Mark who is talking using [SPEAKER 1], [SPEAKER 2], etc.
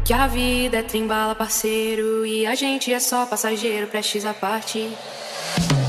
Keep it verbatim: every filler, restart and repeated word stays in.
[SPEAKER 1] Que a vida é trem-bala, parceiro, e a gente é só passageiro, prestes a partir.